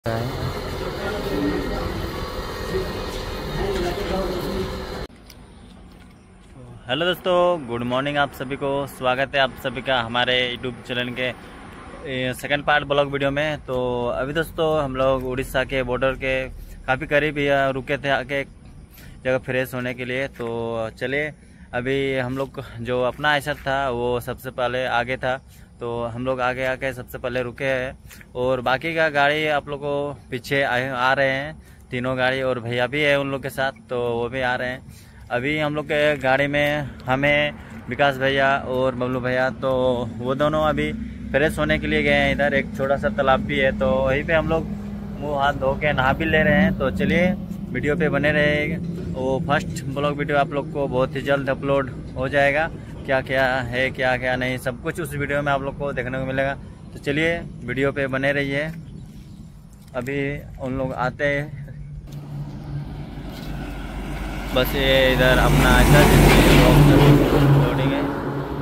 Hello दोस्तों, good morning. आप सभी को स्वागत है आप सभी का हमारे यूट्यूब चैनल के सेकंड पार्ट ब्लॉग वीडियो में। तो अभी दोस्तों हम लोग उड़ीसा के बॉर्डर के काफ़ी करीब ही रुके थे आके एक जगह फ्रेश होने के लिए। तो चलिए, अभी हम लोग जो अपना ऐसा था वो सबसे पहले आगे था, तो हम लोग आगे आके सबसे पहले रुके हैं और बाकी का गाड़ी आप लोग को पीछे आ रहे हैं। तीनों गाड़ी और भैया भी है उन लोग के साथ, तो वो भी आ रहे हैं। अभी हम लोग के गाड़ी में हमें विकास भैया और बबलू भैया, तो वो दोनों अभी फ्रेश होने के लिए गए हैं। इधर एक छोटा सा तालाब भी है, तो वहीं पे हम लोग मुंह हाथ धो के नहा भी ले रहे हैं। तो चलिए वीडियो पे बने रहे। वो फर्स्ट ब्लॉग वीडियो आप लोग को बहुत ही जल्द अपलोड हो जाएगा। क्या क्या है क्या क्या नहीं, सब कुछ उस वीडियो में आप लोग को देखने को मिलेगा। तो चलिए वीडियो पे बने रहिए। अभी उन लोग आते हैं, बस ये इधर अपना लोडिंग है।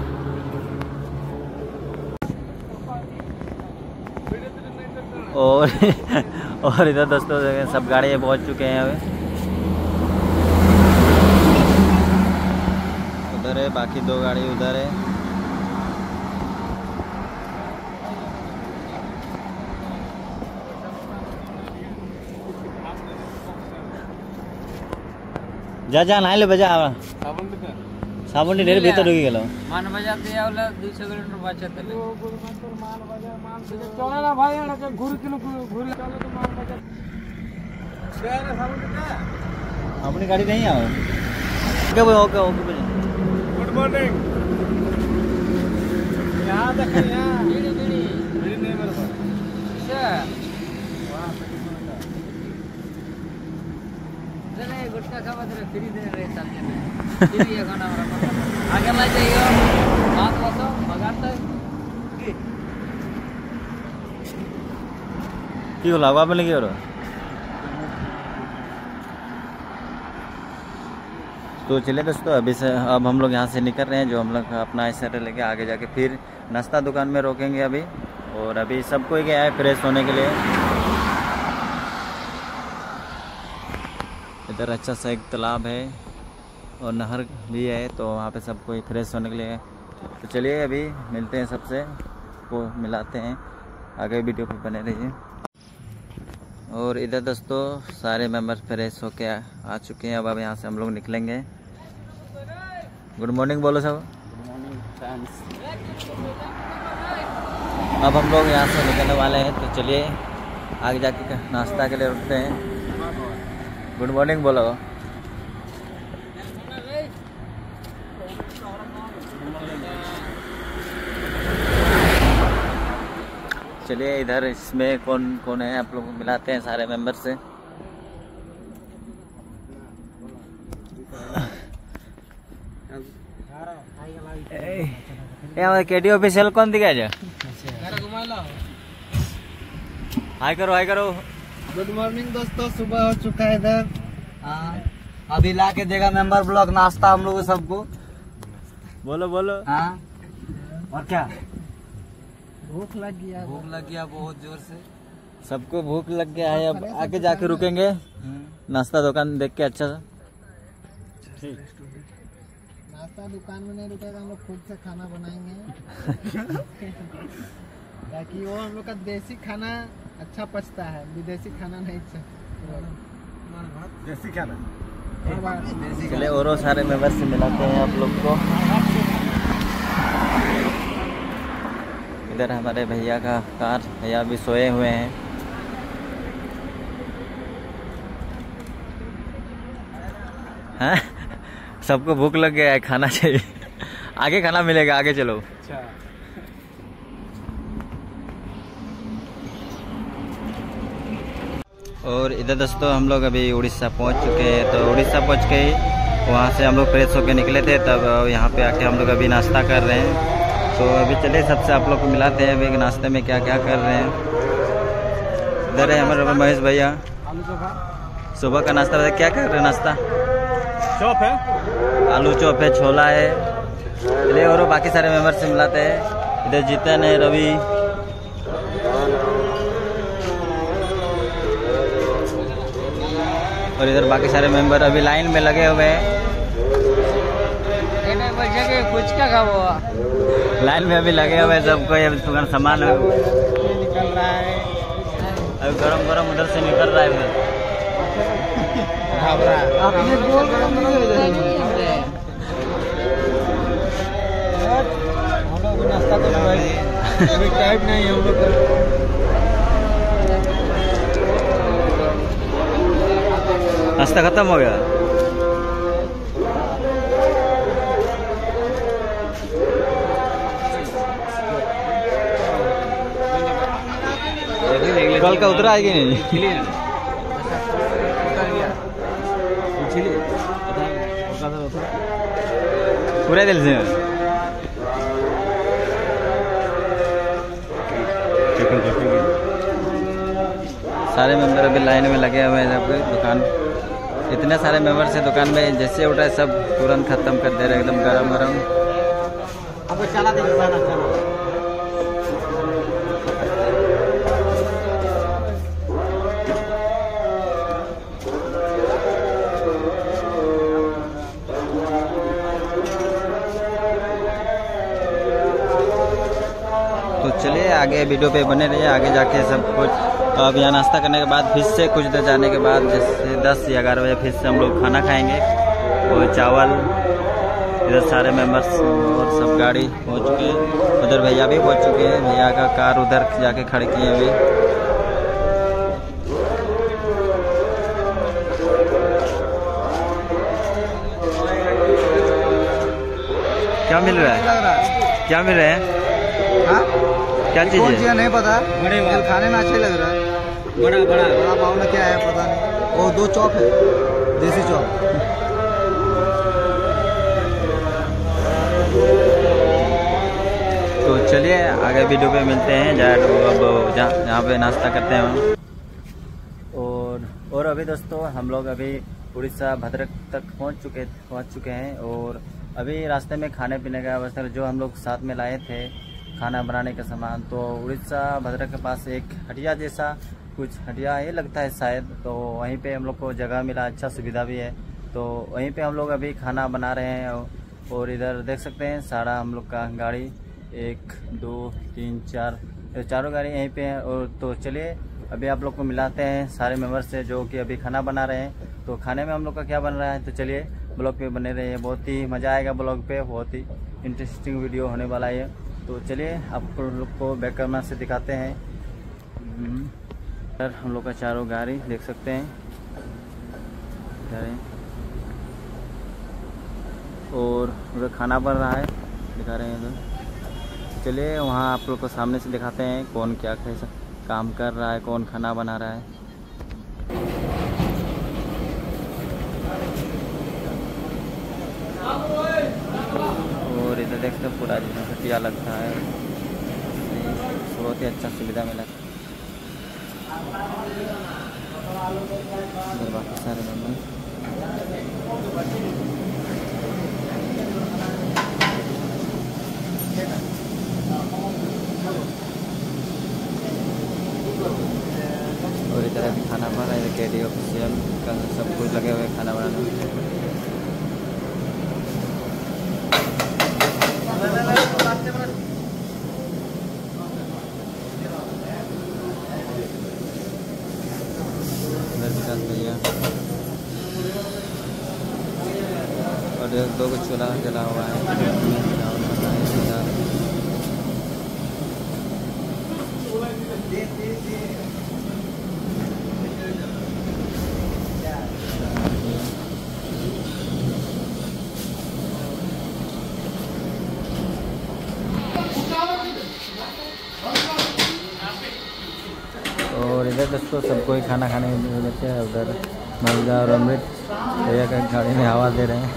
और इधर दोस्तों सब गाड़ी पहुंच चुके हैं। अभी उधर है, बाकी दो गाड़ी उधर है। जा जा नाइले बजा साबुन ढेर भीतर ढुकी गेलो मान बजाते आवला 200 किलोमीटर बचत है वो मान बजा चला ना भाई अड़ा घूर किलो घूर चलो तो मान बजा तेरे साबुन का अपनी गाड़ी नहीं आओ। ओके भाई, ओके ओके। Good morning. यहां देख यहां बीड़ी नहीं मेरे पास चले गुटका खावा तेरे फ्री दे रहे सामने में फ्री है खाना हमारा आगे ला जाइयो बात बसो भगाता की होला बाबा लगे। और तो चलिए दोस्तों, अभी से अब हम लोग यहाँ से निकल रहे हैं। जो हम लोग अपना ऐसा लेके आगे जाके फिर नाश्ता दुकान में रोकेंगे अभी। और अभी सबको ही गया है फ्रेश होने के लिए। इधर अच्छा सा एक तालाब है और नहर भी है, तो वहाँ पे सबको ही फ्रेश होने के लिए। तो चलिए अभी मिलते हैं, सबसे को मिलाते हैं। आगे वीडियो पे बने रहिए। और इधर दोस्तों सारे मेंबर फ्रेश होके आ चुके हैं। अब यहाँ से हम लोग निकलेंगे। गुड मॉर्निंग बोलो सब। Good morning friends. अब हम लोग यहाँ से निकलने वाले हैं, तो चलिए आगे जाके नाश्ता के लिए रुकते हैं। गुड मॉर्निंग बोलो। चलिए इधर इसमें कौन कौन है आप लोग मिलाते हैं सारे मेंबर से। केडी ऑफिशियल कौन दिखा जा हाय करो हाय करो। गुड मॉर्निंग दोस्तों, सुबह हो चुका है इधर। अभी ला के देगा मेंबर ब्लॉक नाश्ता हम लोग सबको। बोलो बोलो। हाँ और क्या, भूख लग गया बहुत जोर से। सबको भूख लग गया है। अब आके जाके रुकेंगे नाश्ता दुकान देख के। अच्छा सा नाश्ता दुकान में नहीं रुकेगा, हम लोग खुद से खाना बनाएंगे ताकि वो हम लोग का देसी खाना अच्छा पचता है, विदेशी खाना नहीं देसी खाना। चले और सारे मेंबर से मिलाते हैं आप लोग को। इधर हमारे भैया का कार, भैया भी सोए हुए हैं। हाँ सबको भूख लग गया है, खाना चाहिए। आगे खाना मिलेगा, आगे चलो। अच्छा। और इधर दोस्तों हम लोग अभी उड़ीसा पहुंच चुके हैं। तो उड़ीसा पहुंच के ही वहाँ से हम लोग फ्रेश होके निकले थे, तब यहाँ पे आके हम लोग अभी नाश्ता कर रहे हैं। तो अभी चलिए सबसे आप लोग को मिलाते हैं अभी नाश्ते में क्या क्या कर रहे हैं। इधर है हमारे महेश भैया। सुबह का नाश्ता क्या कर रहे हैं? नाश्ता चॉप है, आलू चॉप है, छोला है। चलिए और बाकी सारे मेंबर से मिलाते हैं। इधर जीतन है, रवि, और इधर बाकी सारे मेंबर अभी लाइन में लगे हुए हैं। कुछ क्या खाओ, लाइन में अभी लगे हुए हैं सब कोई, अभी सामान निकल रहा है, अभी गरम गरम उधर से निकल रहा है। अपने गोल हम लोग नाश्ता तो अभी टाइम नहीं है हम लोग का। नाश्ता खत्म हो गया। कल का उतरा है कि नहीं? पूरे दिल से सारे मेंबर अभी लाइन में लगे हुए हैं। जब दुकान इतने सारे मेंबर से दुकान में जैसे उठा है सब तुरंत खत्म कर दे रहे, एकदम गरम गरम। अब चला दे तो चलिए आगे वीडियो पे बने रहिए, आगे जाके सब कुछ। तो अब यहाँ नाश्ता करने के बाद फिर से कुछ देर जाने के बाद जैसे 10 या 11 बजे फिर से हम लोग खाना खाएंगे। और चावल इधर सारे मेंबर्स और सब गाड़ी पहुँच चुके हैं। उधर भैया भी पहुँच चुके हैं, भैया का कार उधर जाके खड़े किए अभी। क्या मिल रहा है? क्या मिल रहा है? हाँ? क्या चीज़ है? नहीं पता, बड़े खाने में अच्छे लग रहा है। बड़ा पाव में क्या है पता नहीं। वो 2 चॉप है, देसी चॉप। तो चलिए आगे वीडियो पे मिलते हैं। अब जहाँ पे नाश्ता करते हैं हम। और अभी दोस्तों हम लोग अभी उड़ीसा भद्रक तक पहुँच चुके हैं। और अभी रास्ते में खाने पीने का व्यवस्था जो हम लोग साथ में लाए थे खाना बनाने का सामान, तो उड़ीसा भद्रक के पास एक हटिया जैसा कुछ हटिया ये लगता है शायद, तो वहीं पे हम लोग को जगह मिला, अच्छा सुविधा भी है। तो वहीं पे हम लोग अभी खाना बना रहे हैं। और इधर देख सकते हैं सारा हम लोग का गाड़ी 1 2 3 4 चारों गाड़ी यहीं पे हैं। और तो चलिए अभी आप लोग को मिलाते हैं सारे मेंबर से जो कि अभी खाना बना रहे हैं। तो खाने में हम लोग का क्या बन रहा है, तो चलिए ब्लॉग पे बने रहिए, बहुत ही मज़ा आएगा ब्लॉग पे, बहुत ही इंटरेस्टिंग वीडियो होने वाला है। तो चलिए आप लोग को बैक कैमरा से दिखाते हैं। सर हम लोग का चारों गाड़ी देख सकते हैं और उधर खाना बन रहा है, दिखा रहे हैं उधर। चलिए वहाँ आप लोग को सामने से दिखाते हैं कौन क्या कैसा काम कर रहा है, कौन खाना बना रहा है। और इधर देखते पूरा जितना घटिया लगता है, बहुत ही अच्छा सुविधा मिला। इधर बाकी सारे मेंबर और इधर अभी खाना बन रहा है। केडी ऑफिशियल का सब कुछ लगे हुए खाना बनाने में। भैया और 2 चूल्हा जला हुआ है। और इधर दोस्तों सबको ही खाना खाने के बच्चे हैं। उधर मलदा और अमृत भैया का गाड़ी में हवा दे रहे हैं।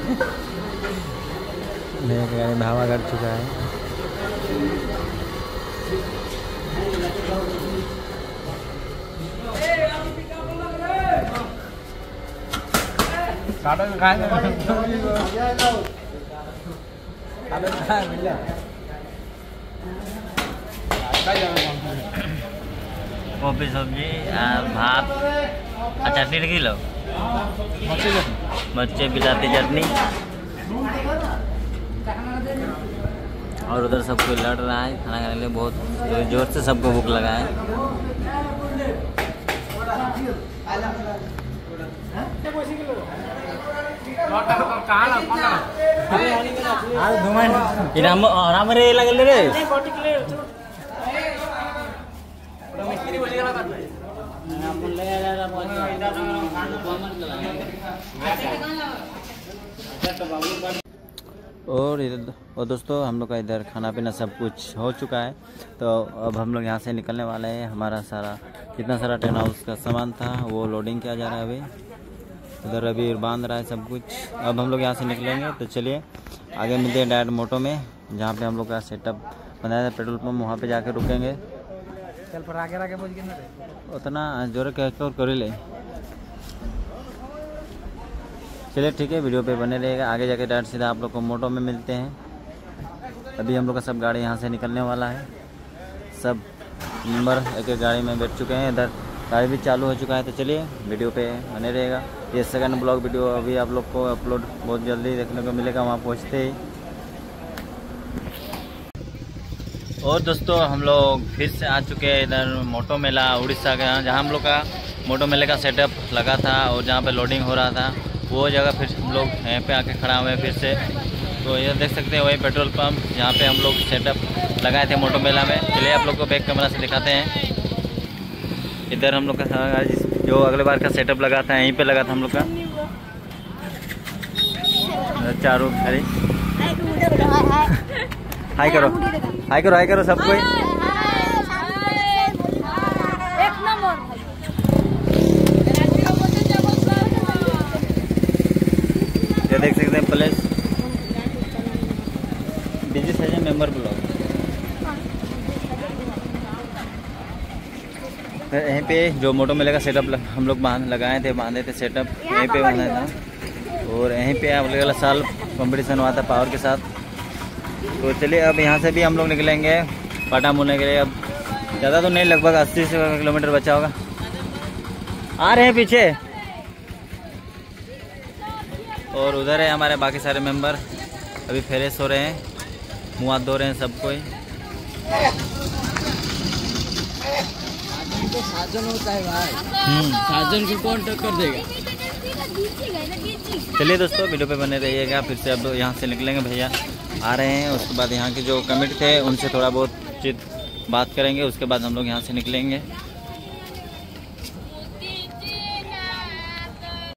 भैया की गाड़ी में हवा कर चुका है। कॉफी सब्जी भात चटनी किलो मर्चे बिलाती चटनी। और उधर सब कोई लड़ रहा है खाना खाने के लिए, बहुत जोर से सबको भूख लगा है। आराम रे लगल रे। और दोस्तों हम लोग का इधर खाना पीना सब कुछ हो चुका है। तो अब हम लोग यहाँ से निकलने वाले हैं। हमारा सारा जितना सारा टेंट हाउस का सामान था वो लोडिंग किया जा रहा है। अभी उधर अभी बांध रहा है सब कुछ। अब हम लोग यहाँ से निकलेंगे। तो चलिए आगे मिलते हैं डायरेक्ट मोटो में, जहाँ पे हम लोग का सेटअप बनाया था पेट्रोल पंप, वहाँ पे जाके रुकेंगे। चल पर आगे उतना जोर कर ले। चलिए ठीक है, वीडियो पे बने रहेगा। आगे जाके डायरेक्ट सीधा आप लोग को मोटो में मिलते हैं। अभी हम लोग का सब गाड़ी यहाँ से निकलने वाला है। सब मेंबर एक एक गाड़ी में बैठ चुके हैं। इधर गाड़ी भी चालू हो चुका है। तो चलिए वीडियो पे बने रहेगा। ये सेकंड ब्लॉग वीडियो अभी आप लोग को अपलोड बहुत जल्दी देखने को मिलेगा वहाँ पहुँचते ही। और दोस्तों हम लोग फिर से आ चुके हैं इधर मोटो मेला उड़ीसा का, जहाँ हम लोग का मोटो मेले का सेटअप लगा था और जहाँ पे लोडिंग हो रहा था वो जगह फिर हम लोग यहाँ पे आके खड़ा हुए फिर से। तो ये देख सकते हैं वही पेट्रोल पंप जहाँ पे हम लोग सेटअप लगाए थे मोटो मेला में। चलिए आप लोग को बैक कैमरा से दिखाते हैं। इधर हम लोग का जो अगले बार का सेटअप लगा था यहीं पे लगा था हम लोग का। चारों खड़ी हाय करो, हाय करो, हाय करो सबको। ये देख सकते हैं प्लस बिजी सजन मेंबर ब्लॉग। यहीं पे जो मोटो मेले का सेटअप हम लोग बांधे थे सेटअप यहीं पे बांधा था। और यहीं पे अगले साल कंपटीशन हुआ था पावर के साथ। तो चलिए अब यहाँ से भी हम लोग निकलेंगे पाटा मुड़ने के लिए। अब ज़्यादा तो नहीं, लगभग 80 किलोमीटर बचा होगा। आ रहे हैं पीछे। और उधर है हमारे बाकी सारे मेंबर, अभी फ्रेश हो रहे हैं, मुँह हाथ धो रहे हैं सब कोई। साजन होता है भाई, साजन को कौन टक्कर देगा। चलिए दोस्तों वीडियो पे बने रहिएगा। फिर से अब यहाँ से निकलेंगे, भैया आ रहे हैं। उसके बाद यहाँ के जो कमेटी थे उनसे थोड़ा बहुत बात करेंगे। उसके बाद हम लोग यहाँ से निकलेंगे।